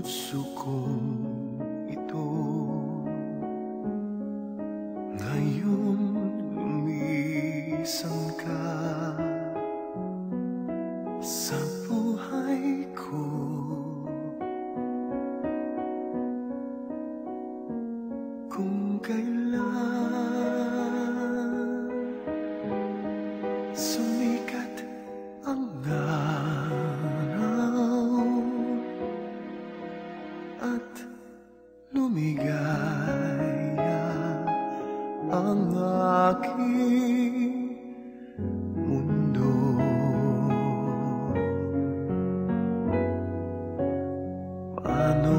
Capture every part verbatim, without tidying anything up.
puso ko ito. Ngayon lumisan ka sa buhay ko. Kung kailan sumikat ang araw at lumigaya ang aking mundo, paano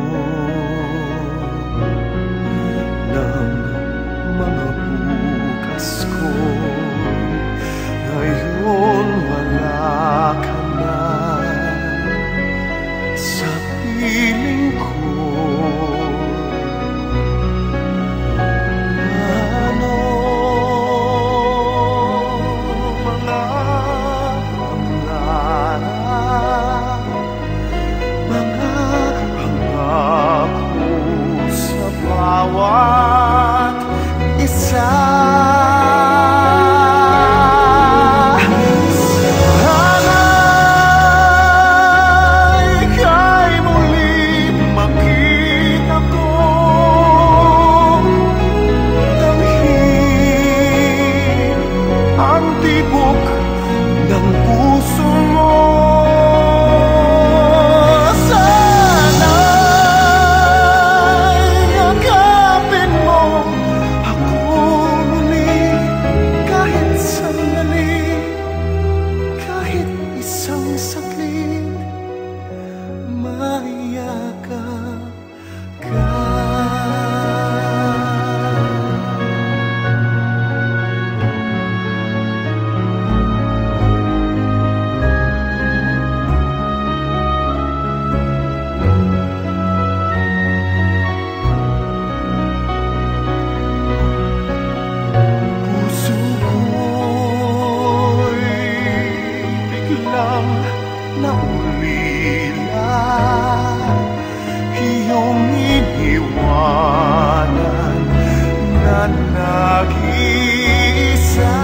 ng mga bukas ko ngayon wala ka na sa piling ko? Paano mga pangarap, mga pangako sa bawat isa? Tibok ng puso mo, sana'y yakapin mo ako muli, kahit sandali, kahit isang saglit, mayakap ka. Biglang naulila iyong iniwanan na nag-iisa.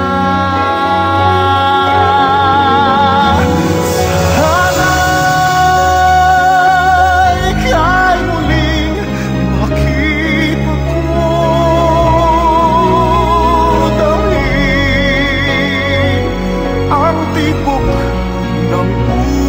Sana'y ika'y muling makita ko, damhin ang tibok ng puso